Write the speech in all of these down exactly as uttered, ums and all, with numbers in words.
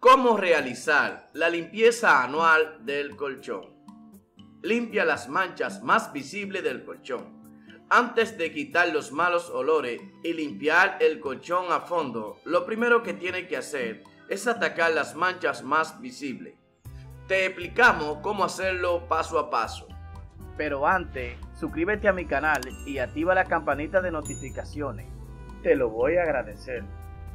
¿Cómo realizar la limpieza anual del colchón? Limpia las manchas más visibles del colchón. Antes de quitar los malos olores y limpiar el colchón a fondo, lo primero que tiene que hacer es atacar las manchas más visibles. Te explicamos cómo hacerlo paso a paso. Pero antes, suscríbete a mi canal y activa la campanita de notificaciones. Te lo voy a agradecer.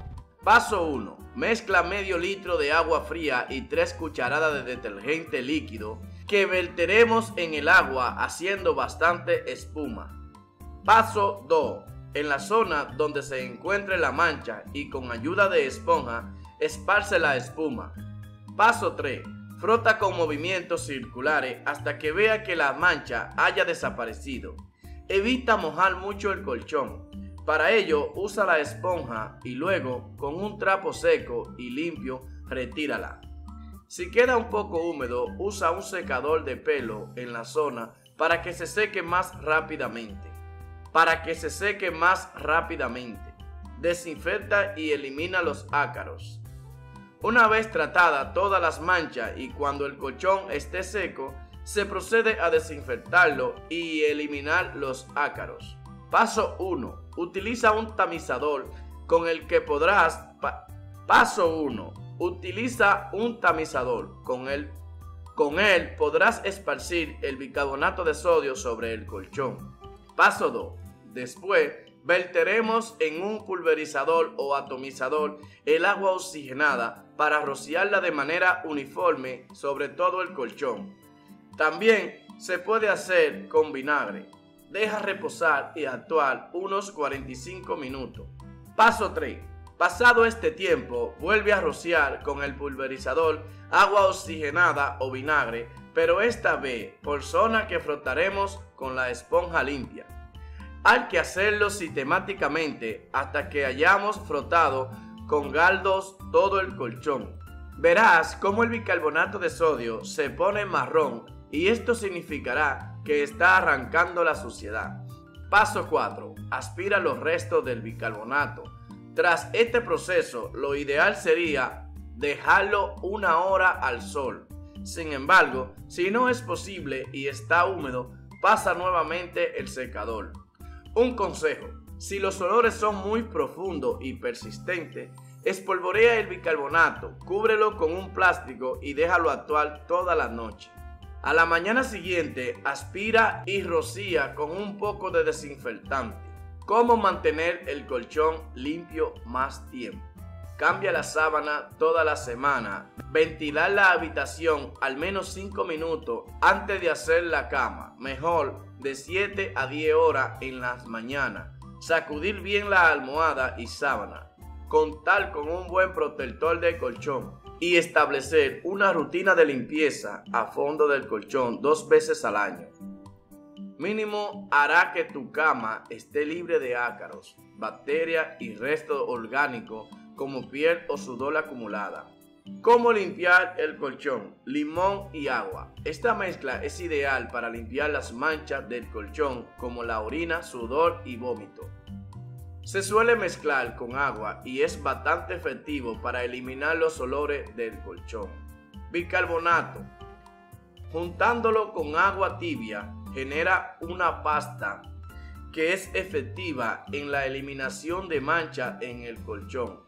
Paso uno. Mezcla medio litro de agua fría y tres cucharadas de detergente líquido que verteremos en el agua haciendo bastante espuma. Paso dos. En la zona donde se encuentre la mancha y con ayuda de esponja, esparce la espuma. Paso tres. Frota con movimientos circulares hasta que vea que la mancha haya desaparecido. Evita mojar mucho el colchón. Para ello, usa la esponja y luego, con un trapo seco y limpio, retírala. Si queda un poco húmedo, usa un secador de pelo en la zona para que se seque más rápidamente. Para que se seque más rápidamente. Desinfecta y elimina los ácaros. Una vez tratada todas las manchas y cuando el colchón esté seco, se procede a desinfectarlo y eliminar los ácaros. Paso uno. Utiliza un tamizador con el que podrás... Pa Paso uno. Utiliza un tamizador. Con él, con él podrás esparcir el bicarbonato de sodio sobre el colchón. Paso dos. Después, verteremos en un pulverizador o atomizador el agua oxigenada para rociarla de manera uniforme sobre todo el colchón. También se puede hacer con vinagre. Deja reposar y actuar unos cuarenta y cinco minutos. Paso tres. Pasado este tiempo, vuelve a rociar con el pulverizador agua oxigenada o vinagre, pero esta vez por zona que frotaremos con la esponja limpia. Hay que hacerlo sistemáticamente hasta que hayamos frotado con galdos todo el colchón. Verás cómo el bicarbonato de sodio se pone marrón y esto significará que está arrancando la suciedad. Paso cuatro. Aspira los restos del bicarbonato. Tras este proceso, lo ideal sería dejarlo una hora al sol. Sin embargo, si no es posible y está húmedo, pasa nuevamente el secador. Un consejo: si los olores son muy profundos y persistentes, espolvorea el bicarbonato, cúbrelo con un plástico y déjalo actuar toda la noche. A la mañana siguiente, aspira y rocía con un poco de desinfectante. ¿Cómo mantener el colchón limpio más tiempo? Cambia la sábana toda la semana. Ventilar la habitación al menos cinco minutos antes de hacer la cama. Mejor de siete a diez horas en las mañanas. Sacudir bien la almohada y sábana. Contar con un buen protector de colchón. Y establecer una rutina de limpieza a fondo del colchón dos veces al año. Mínimo hará que tu cama esté libre de ácaros, bacterias y restos orgánicos como piel o sudor acumulada. ¿Cómo limpiar el colchón? Limón y agua. Esta mezcla es ideal para limpiar las manchas del colchón como la orina, sudor y vómito. Se suele mezclar con agua y es bastante efectivo para eliminar los olores del colchón. Bicarbonato. Juntándolo con agua tibia genera una pasta que es efectiva en la eliminación de manchas en el colchón.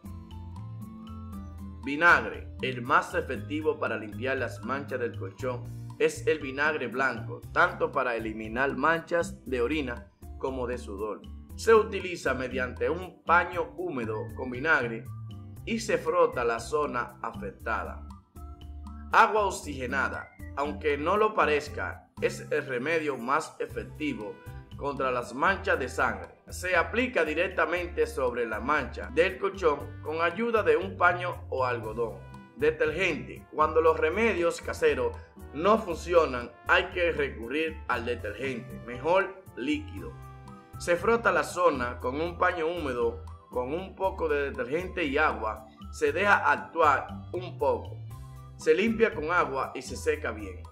Vinagre. El más efectivo para limpiar las manchas del colchón es el vinagre blanco, tanto para eliminar manchas de orina como de sudor. Se utiliza mediante un paño húmedo con vinagre y se frota la zona afectada. Agua oxigenada. Aunque no lo parezca, es el remedio más efectivo contra las manchas de sangre. Se aplica directamente sobre la mancha del colchón con ayuda de un paño o algodón. Detergente. Cuando los remedios caseros no funcionan, hay que recurrir al detergente, mejor líquido. Se frota la zona con un paño húmedo con un poco de detergente y agua. Se deja actuar un poco. Se limpia con agua y se seca bien.